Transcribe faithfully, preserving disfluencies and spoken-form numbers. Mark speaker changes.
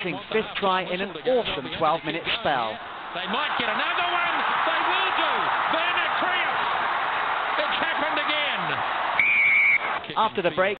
Speaker 1: Bunting's fifth try in an awesome twelve-minute spell.
Speaker 2: They might get another one. They will do. Werner Greeff. It's happened again.
Speaker 1: After the break,